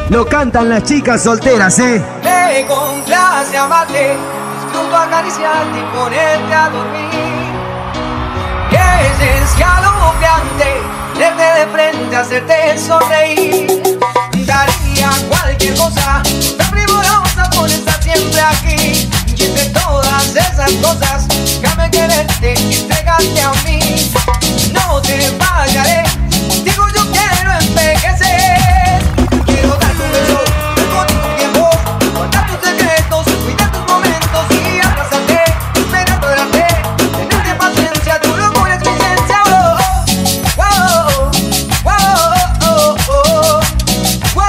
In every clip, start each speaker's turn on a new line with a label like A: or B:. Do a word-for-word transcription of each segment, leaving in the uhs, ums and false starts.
A: Lo cantan las chicas solteras, ¿eh?
B: Me complace amarte, disfruto acariciarte y ponerte a dormir. Es escalofriante verte de frente, hacerte sonreír. Daría cualquier cosa, tan primorosa por estar siempre aquí. Y entre todas esas cosas, déjame quererte y entregarte a mí. No te fallaré, digo yo quiero envejecer. Quiero darte un beso, ver contigo un tiempo, guardar tus secretos, cuidar tus momentos y abrazarte, esperar adorarte, tenerte paciencia, tu locura es mi ciencia. Oh, oh, oh, oh, oh, oh, oh,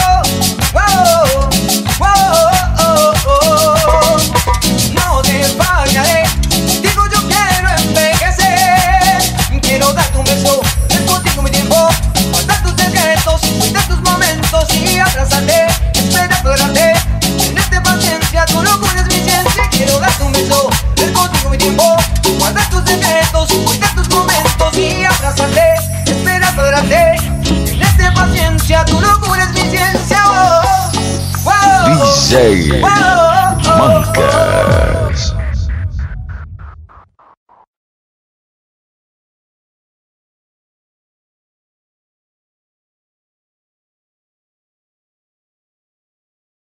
B: oh, oh, oh, oh. No te fallaré, digo yo quiero envejecer. Quiero darte un beso, ver contigo mi tiempo, guardar tus secretos, cuidar tus momentos y abrazarte, esperar adorarte, tenerte paciencia, tu locura es mi ciencia. Quiero darte un beso, ver contigo mi tiempo, guardar tus secretos, cuidar tus momentos y abrazarte, esperar adorarte, tenerte paciencia, tu locura es mi ciencia. Oh, oh, oh,
C: D J
B: oh, oh, oh,
C: Manca.